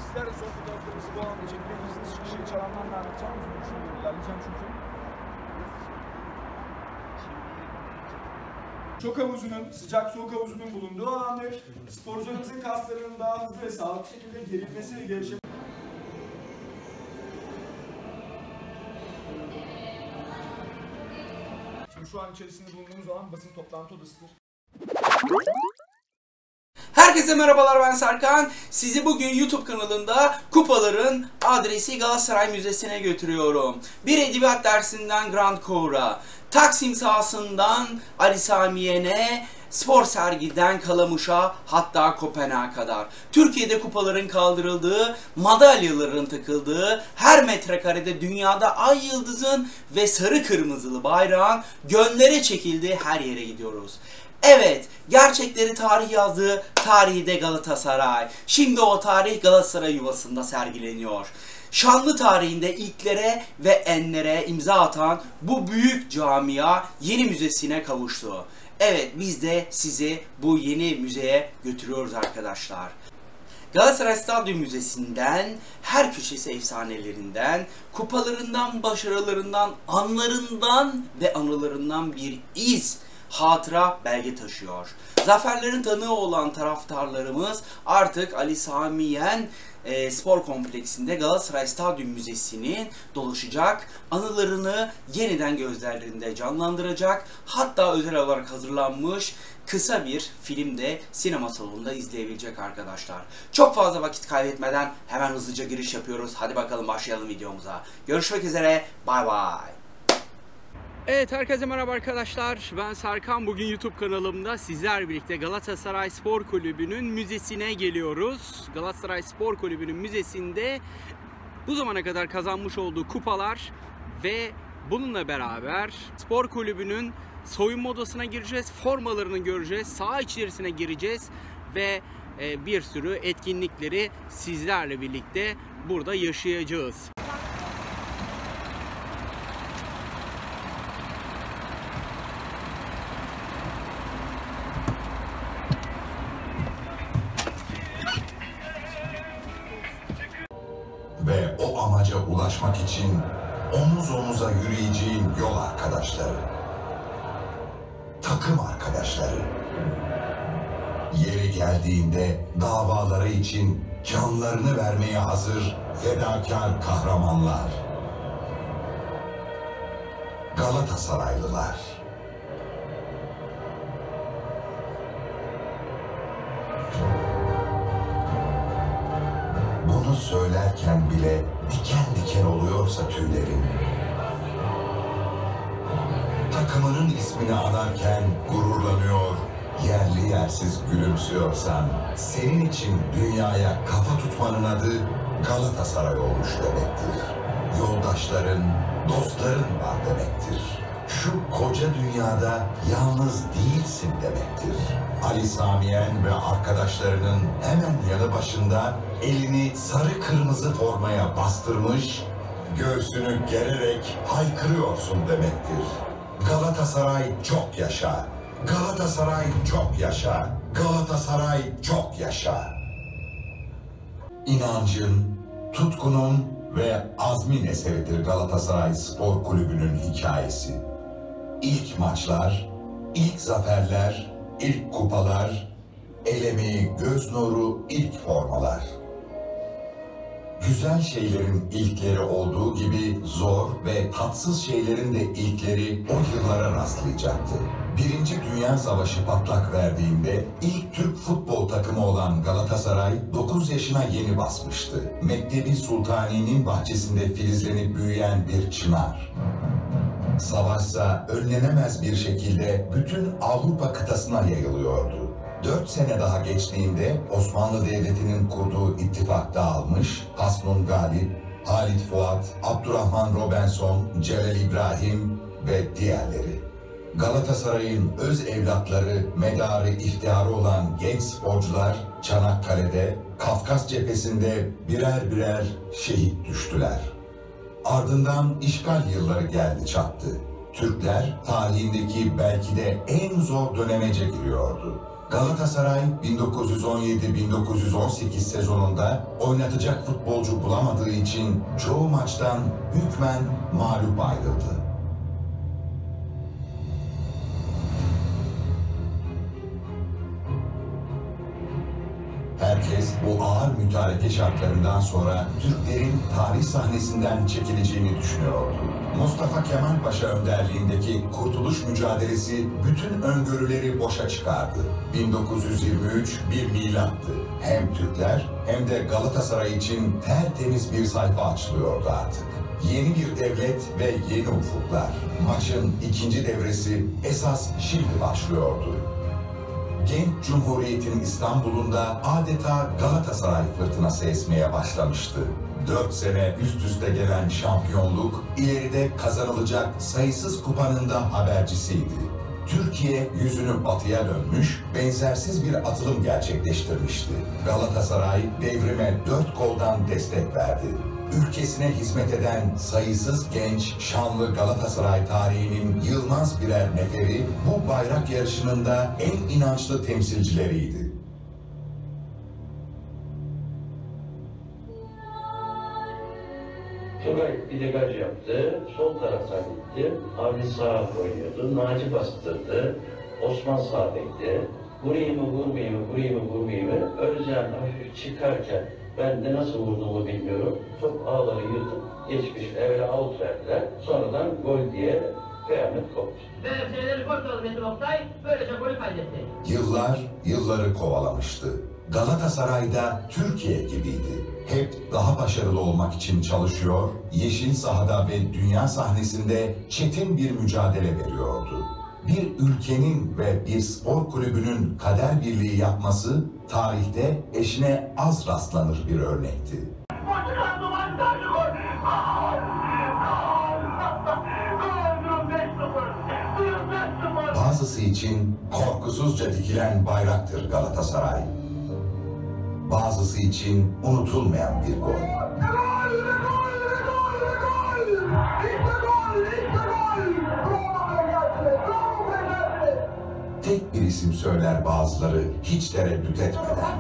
sizler de son fotoğraflarımızı bu alanda çekmemiz çıkışı çalanlarla anlatacağım. İlerleyeceğim çünkü. Çok havuzunun, sıcak soğuk havuzunun bulunduğu alandır. Sporcularımızın kaslarının daha hızlı ve sağlıklı şekilde gerilmesi ve gelişmesi. Şimdi şu an içerisinde bulunduğumuz alan basın toplantı odasıdır. Herkese merhabalar, ben Serkan. Sizi bugün YouTube kanalında kupaların adresi Galatasaray Müzesi'ne götürüyorum. Bir edebiyat dersinden Grand Cour'a, Taksim sahasından Ali Sami Yen'e, spor sergiden Kalamuş'a, hatta Kopenhag'a kadar. Türkiye'de kupaların kaldırıldığı, madalyaların takıldığı, her metrekarede dünyada ay yıldızın ve sarı kırmızılı bayrağın gönlere çekildiği her yere gidiyoruz. Evet, gerçekleri tarih yazdığı tarihi de Galatasaray. Şimdi o tarih Galatasaray yuvasında sergileniyor. Şanlı tarihinde ilklere ve enlere imza atan bu büyük camia yeni müzesine kavuştu. Evet, biz de sizi bu yeni müzeye götürüyoruz arkadaşlar. Galatasaray Stadyum Müzesi'nden, her köşesi efsanelerinden, kupalarından, başarılarından, anlarından ve anılarından bir iz, hatıra belge taşıyor. Zaferlerin tanığı olan taraftarlarımız artık Ali Sami Yen Spor Kompleksinde Galatasaray Stadyum Müzesi'nin dolaşacak, anılarını yeniden gözlerinde canlandıracak, hatta özel olarak hazırlanmış kısa bir film de sinema salonunda izleyebilecek arkadaşlar. Çok fazla vakit kaybetmeden hemen hızlıca giriş yapıyoruz. Hadi bakalım başlayalım videomuza. Görüşmek üzere, bay bay. Evet, herkese merhaba arkadaşlar, ben Serkan. Bugün YouTube kanalımda sizler birlikte Galatasaray Spor Kulübü'nün müzesine geliyoruz. Galatasaray Spor Kulübü'nün müzesinde bu zamana kadar kazanmış olduğu kupalar ve bununla beraber spor kulübünün soyunma odasına gireceğiz, formalarını göreceğiz, saha içerisine gireceğiz ve bir sürü etkinlikleri sizlerle birlikte burada yaşayacağız. Ve o amaca ulaşmak için omuz omuza yürüyeceğin yol arkadaşları, takım arkadaşları, yeri geldiğinde davaları için canlarını vermeye hazır fedakar kahramanlar, Galatasaraylılar. Bunu söylerken bile diken diken oluyorsa tüylerin, takımının ismini anarken gururlanıyor, yerli yersiz gülümsüyorsan, senin için dünyaya kafa tutmanın adı Galatasaray olmuş demektir. Yoldaşların, dostların var demektir. Şu koca dünyada yalnız değilsin demektir. Ali Sami Yen ve arkadaşlarının hemen yanı başında elini sarı kırmızı formaya bastırmış, göğsünü gererek haykırıyorsun demektir. Galatasaray çok yaşa! Galatasaray çok yaşa! Galatasaray çok yaşa! İnancın, tutkunun ve azmin eseridir Galatasaray Spor Kulübü'nün hikayesi. İlk maçlar, ilk zaferler, ilk kupalar, el emeği, göz nuru, ilk formalar. Güzel şeylerin ilkleri olduğu gibi zor ve tatsız şeylerin de ilkleri o yıllara rastlayacaktı. Birinci Dünya Savaşı patlak verdiğinde ilk Türk futbol takımı olan Galatasaray 9 yaşına yeni basmıştı. Mektebi Sultani'nin bahçesinde filizlenip büyüyen bir çınar. Savaşsa önlenemez bir şekilde bütün Avrupa kıtasına yayılıyordu. 4 sene daha geçtiğinde Osmanlı Devleti'nin kurduğu ittifak dağılmış, Hasnun Galip, Halit Fuat, Abdurrahman Robinson, Celal İbrahim ve diğerleri. Galatasaray'ın öz evlatları, medarı iftiharı olan genç sporcular Çanakkale'de, Kafkas cephesinde birer birer şehit düştüler. Ardından işgal yılları geldi çattı. Türkler tarihindeki belki de en zor dönemece giriyordu. Galatasaray 1917-1918 sezonunda oynatacak futbolcu bulamadığı için çoğu maçtan hükmen mağlup ayrıldı. Herkes bu ağır mütareke şartlarından sonra Türklerin tarih sahnesinden çekileceğini düşünüyordu. Mustafa Kemal Paşa önderliğindeki kurtuluş mücadelesi bütün öngörüleri boşa çıkardı. 1923 bir milattı. Hem Türkler hem de Galatasaray için tertemiz bir sayfa açılıyordu artık. Yeni bir devlet ve yeni ufuklar. Maçın ikinci devresi esas şimdi başlıyordu. Genç Cumhuriyet'in İstanbul'unda adeta Galatasaray fırtınası esmeye başlamıştı. 4 sene üst üste gelen şampiyonluk, ileride kazanılacak sayısız kupanın da habercisiydi. Türkiye yüzünü batıya dönmüş, benzersiz bir atılım gerçekleştirmişti. Galatasaray devrime 4 koldan destek verdi. Ülkesine hizmet eden sayısız genç, şanlı Galatasaray tarihinin yılmaz birer neferi bu bayrak yarışının da en inançlı temsilcileriydi. Tugay bir degaj yaptı, sol taraftan gitti, Avni sağa oynuyordu, Naci bastırdı, Osman sağ bekti. Vurayım mı vurmayayım mı, vurayım mı vurmayayım mı, Özcan hafif çıkarken ben de nasıl vurduğumu bilmiyorum. Top ağları yırtıp geçmiş, evvela out verdiler, sonradan gol diye kıyamet koptu. Fenerbahçe'leri gol kralı Metin Oktay böylece golü kaydetti. Yıllar yılları kovalamıştı. Galatasaray da Türkiye gibiydi. Hep daha başarılı olmak için çalışıyor, yeşil sahada ve dünya sahnesinde çetin bir mücadele veriyordu. Bir ülkenin ve bir spor kulübünün kader birliği yapması tarihte eşine az rastlanır bir örnekti. Bazısı için korkusuzca dikilen bayraktır Galatasaray. Bazısı için unutulmayan bir gol. Tek bir isim söyler bazıları hiç tereddüt etmeden.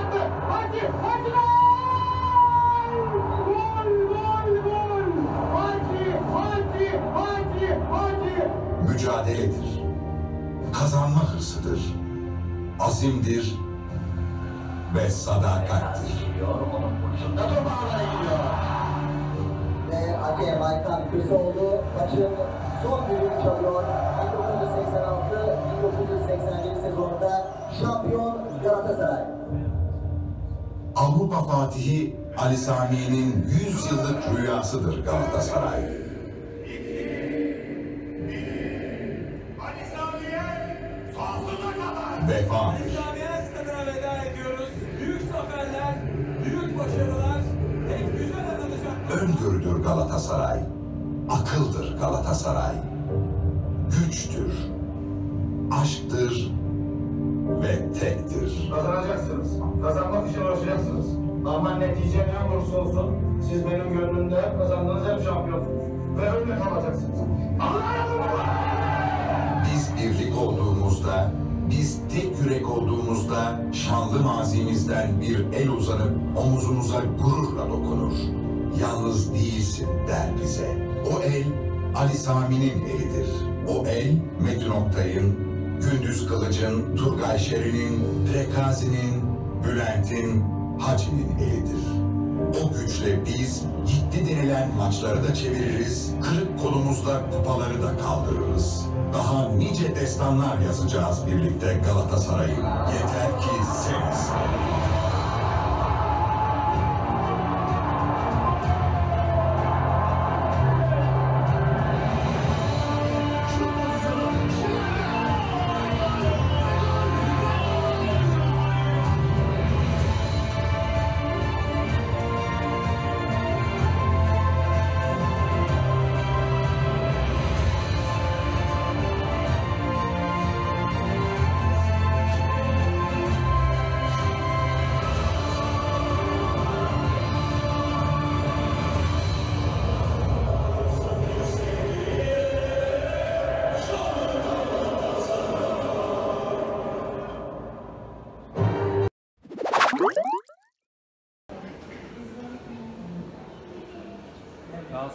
Mücadeledir. Kazanma hırsıdır. Azimdir ve sadakattir. Ve hakem Aykan Kürsoğlu maçın son düdüğünü çalıyor. 1986-1981 sezonunda şampiyon Galatasaray. Avrupa Fatihi Ali Sami'nin 100 yıllık rüyasıdır Galatasaray. Vefadır. Stadına veda ediyoruz. Büyük zaferler, büyük başarılar, hep güzel anılacak. Öngörüdür Galatasaray. Akıldır Galatasaray. Güçtür. Aşktır ve tektir. Kazanacaksınız. Kazanmak için uğraşacaksınız. Ama netice ne olursa olsun siz benim gönlümde kazandığınız hep şampiyonsunuz. Ve öyle kalacaksınız. Biz birlik olduğumuzda, biz tek yürek olduğumuzda şanlı mazimizden bir el uzanıp omuzumuza gururla dokunur. Yalnız değilsin der bize. O el Ali Sami'nin elidir. O el Metin Oktay'ın, Gündüz Kılıç'ın, Turgay Şerin'in, Prekazi'nin, Bülent'in, Hacı'nin elidir. O güçle biz gitti denilen maçları da çeviririz, kırık kolumuzla kupaları da kaldırırız. Daha nice destanlar yazacağız birlikte Galatasaray'ın. Yeter ki sen iste.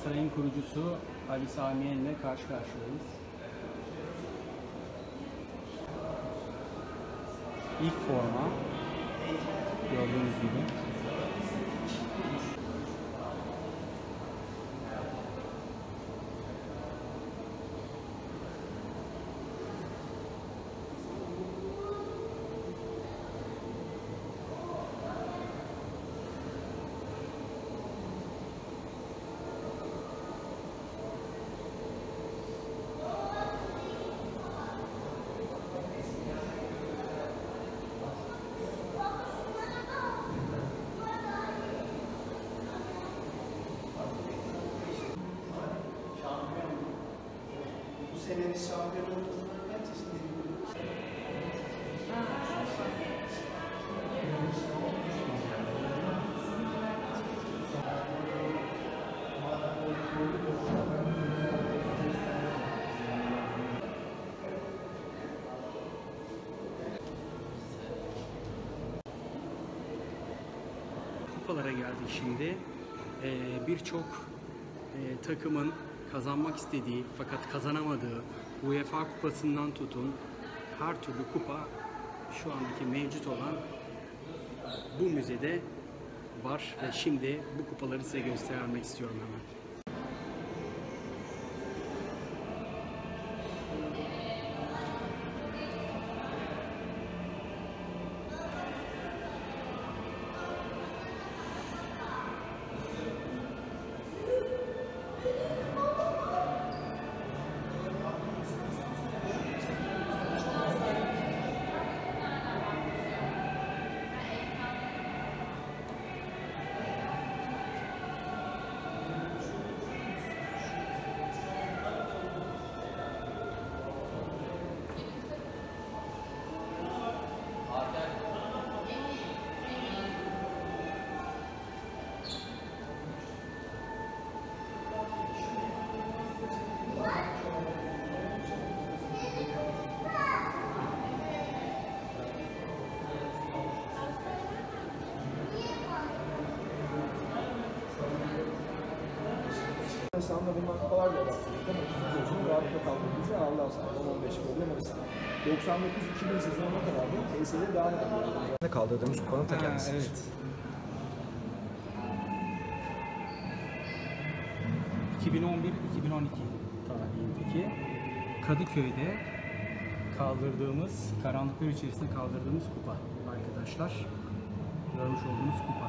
Galatasaray'ın kurucusu Ali Sami Yen ile karşı karşıyayız. İlk forma gördüğünüz gibi. Bu senenin şampiyonluğunun kaç yaşındayım? Kupalara geldik şimdi. Birçok takımın kazanmak istediği fakat kazanamadığı UEFA kupasından tutun her türlü kupa şu andaki mevcut olan bu müzede var ve şimdi bu kupaları size göstermek istiyorum hemen. İslam'da bulunan kupalar da var. Futbolcunun rahatlıkla kaldırabileceği Allah'a sahip 15 problem arasında. 99-2000 sezonuna kadar da TSE'de devam ediyor. Kaldırdığımız kupanın ta kendisi. Evet. 2011-2012 tarihindeki Kadıköy'de kaldırdığımız, karanlıklar içerisinde kaldırdığımız kupa arkadaşlar. Görmüş olduğunuz kupa.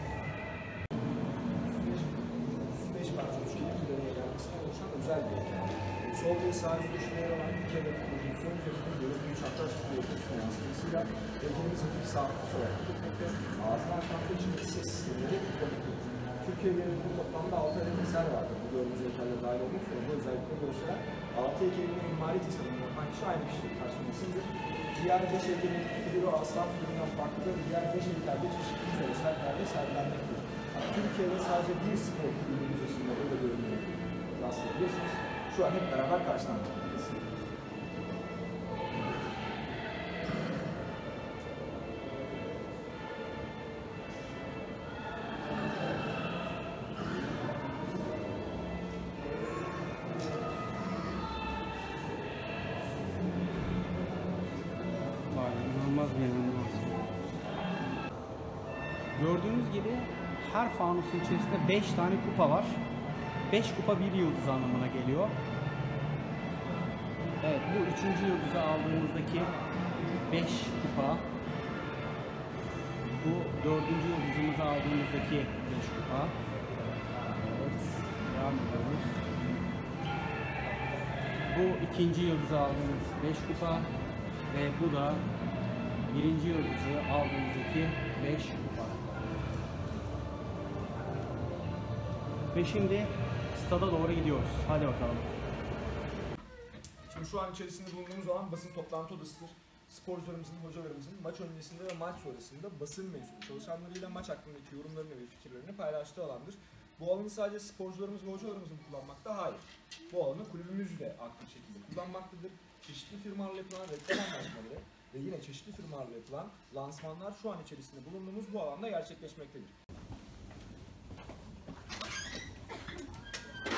35 parça üçgenin bir araya gelmesinden oluşan özel bir heykel. Sol ve sağ üst köşeleri olan iki adet pozisyon içerisinde görüntüyü çapraz bir yapısının yansımasıyla heykelimiz hafif sabit olarak tutmakta. Ağzından kalktığı için ses sistemleri tutmaktadır. Türkiye genelinde toplamda 6 adet eser vardır. Bu gördüğümüz heykeller dahil olmak üzere bu özellikle gösteren 6 heykelin mimari tasarımını yapan kişi aynı kişilik karşılamasıdır. Diğer 5 heykelin figürü aslan figüründen farklıdır. Diğer 5 heykelde çeşitli güzel eserlerde sergilenmektedir. Türkiye'de sadece bir spor kulübü müzesinde böyle görünüyor. Rastlayabilirsiniz. Şu an hep beraber karşılanmaktayız. Vay, inanılmaz bir animasyon. Gördüğünüz gibi her fanusun içerisinde 5 tane kupa var. 5 kupa bir yıldız anlamına geliyor. Evet, bu 3. yıldızı aldığımızdaki 5 kupa. Bu 4. yıldızımızı aldığımızdaki 5 kupa. Evet, devam ediyoruz. Bu 2. yıldızı aldığımız 5 kupa. Ve bu da 1. yıldızı aldığımızdaki 5 kupa. Ve şimdi stada doğru gidiyoruz. Hadi bakalım. Şimdi şu an içerisinde bulunduğumuz alan basın toplantı odasıdır. Sporcularımızın, hocalarımızın maç öncesinde ve maç sonrasında basın mensubu çalışanlarıyla maç hakkındaki yorumlarını ve fikirlerini paylaştığı alandır. Bu alanı sadece sporcularımız ve hocalarımızın kullanmakta hayır. Bu alanı kulübümüz de aktif şekilde kullanmaktadır. Çeşitli firmalarla yapılan reklam anlaşmaları ve yine çeşitli firmalarla yapılan lansmanlar şu an içerisinde bulunduğumuz bu alanda gerçekleşmektedir.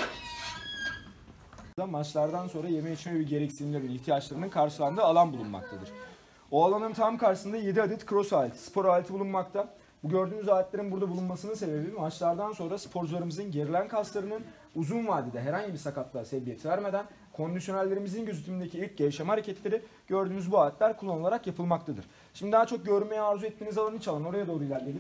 maçlardan sonra yeme içme ve gereksinimlerin, ihtiyaçlarının karşılandığı alan bulunmaktadır. O alanın tam karşısında 7 adet cross aleti, spor aleti bulunmakta. Bu gördüğünüz aletlerin burada bulunmasının sebebi maçlardan sonra sporcularımızın gerilen kaslarının uzun vadede herhangi bir sakatlığa sebebiyet vermeden kondisyonellerimizin gözetimindeki ilk gevşeme hareketleri gördüğünüz bu aletler kullanılarak yapılmaktadır. Şimdi daha çok görmeyi arzu ettiğiniz alan iç alan, oraya doğru ilerleyelim.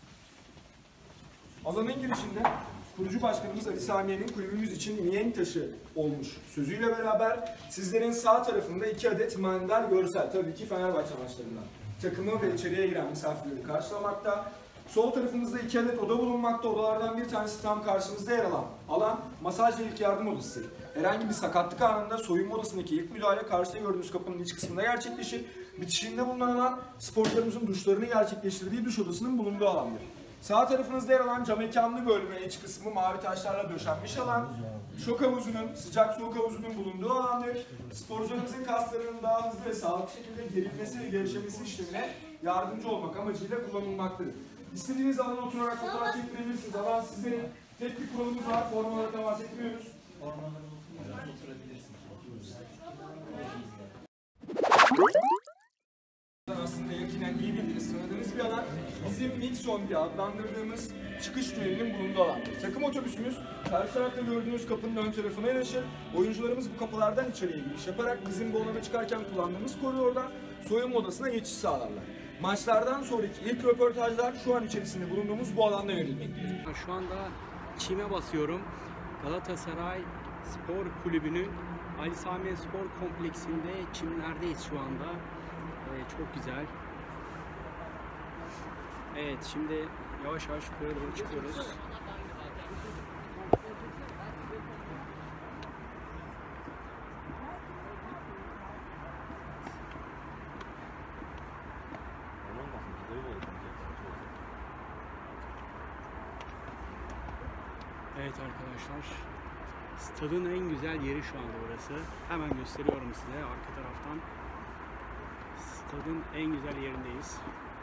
Alanın girişinde kurucu başkanımız Ali Samiye'nin kulübümüz için mihenk taşı olmuş sözüyle beraber sizlerin sağ tarafında 2 adet manidar görsel, tabii ki Fenerbahçe maçlarından takımı ve içeriye giren misafirleri karşılamakta. Sol tarafımızda 2 adet oda bulunmakta. Odalardan bir tanesi tam karşımızda yer alan alan masaj ve ilk yardım odası. Herhangi bir sakatlık anında soyunma odasındaki ilk müdahale karşıda gördüğünüz kapının iç kısmında gerçekleşir. Bitişinde bulunan alan sporcularımızın duşlarını gerçekleştirdiği duş odasının bulunduğu alandır. Sağ tarafınızda yer alan cam mekanlı bölme iç kısmı mavi taşlarla döşenmiş alan, şok havuzunun, sıcak soğuk havuzunun bulunduğu alandır. Sporcularımızın kaslarının daha hızlı ve sağlıklı şekilde gerilmesi ve gevşemesi işlemine yardımcı olmak amacıyla kullanılmaktadır. İstediğiniz alana oturarak fotoğraf çektirebilirsiniz. Alan sizlerin. Tek bir kuralımız var, formalara temas etmiyoruz. Aslında yakinen iyi bildiğiniz, tanıdığınız bir alan. Bizim Nixon diye adlandırdığımız çıkış tünelinin bulunduğu alan. Takım otobüsümüz karşı tarafta gördüğünüz kapının ön tarafına yanaşır. Oyuncularımız bu kapılardan içeriye giriş yaparak bizim bu alana çıkarken kullandığımız koridordan soyunma odasına geçiş sağlarlar. Maçlardan sonraki ilk röportajlar şu an içerisinde bulunduğumuz bu alanda verilmektedir. Şu anda çime basıyorum. Galatasaray Spor Kulübü'nün Ali Sami Spor Kompleksinde çimlerdeyiz şu anda. Çok güzel. Evet, şimdi yavaş yavaş yukarı doğru çıkıyoruz. Evet arkadaşlar, stadın en güzel yeri şu anda burası. Hemen gösteriyorum size arka taraftan. Stadın en güzel yerindeyiz.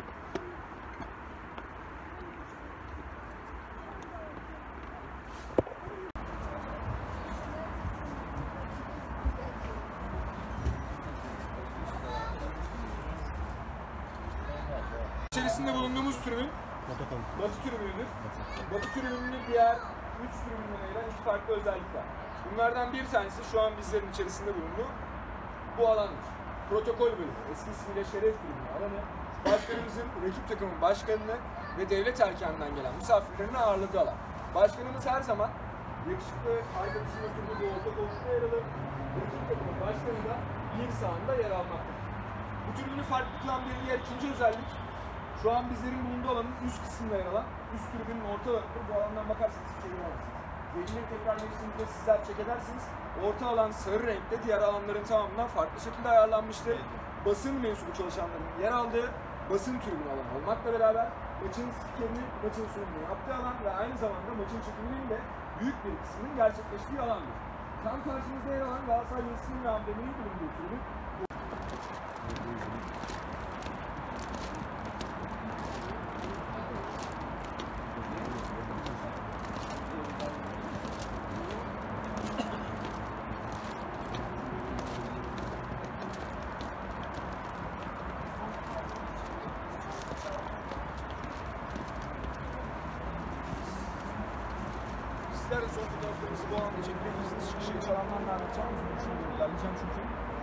İçerisinde bulunduğumuz tribün Batı tribünüdür. Batı tribününün diğer 3 tribünden ayıran 2 farklı özellik var. Bunlardan bir tanesi şu an bizlerin içerisinde bulunduğu bu alandır. Protokol bölümü, eski ismiyle şeref tribünü alanı, başkanımızın rakip takımın başkanını ve devlet erkeninden gelen misafirlerini ağırladığı alan. Başkanımız her zaman yakışıklı arkadaşının oturduğu bu orta koltukta yer alır. Rakip takımın başkanı da bir sağında yer almaktadır. Bu tribünü farklı kılan bir diğer ikinci özellik, şu an bizlerin bulunduğu alanın üst kısmında yer alan üst tribünün orta alanıdır. Bu alandan bakarsanız içeri alırsınız. Zeynep'i tekrar geçtiğimizde sizler çek edersiniz. Orta alan sarı renkte, diğer alanların tamamından farklı şekilde ayarlanmıştır. Basın mensubu çalışanların yer aldığı basın tribünü alanı olmakla beraber maçın spikerini, maçın sunumunu yaptığı alan ve aynı zamanda maçın çekiminin de büyük bir kısmının gerçekleştiği alandır. Tam karşımızda yer alan Galatasaray resmi ve ambleminin bulunduğu tribün. Sizler de son fotoğraflarımızı bu alanda çekebilirsiniz. Çıkışı iç alandan da anlatacağım. Şunu ilerleyeceğim çünkü.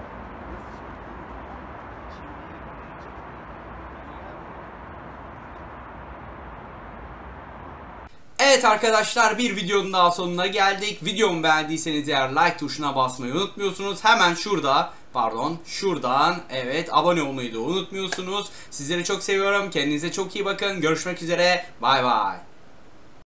Evet arkadaşlar, bir videonun daha sonuna geldik. Videomu beğendiyseniz eğer like tuşuna basmayı unutmuyorsunuz. Hemen şuradan evet abone olmayı da unutmuyorsunuz. Sizleri çok seviyorum. Kendinize çok iyi bakın. Görüşmek üzere. Bay bay.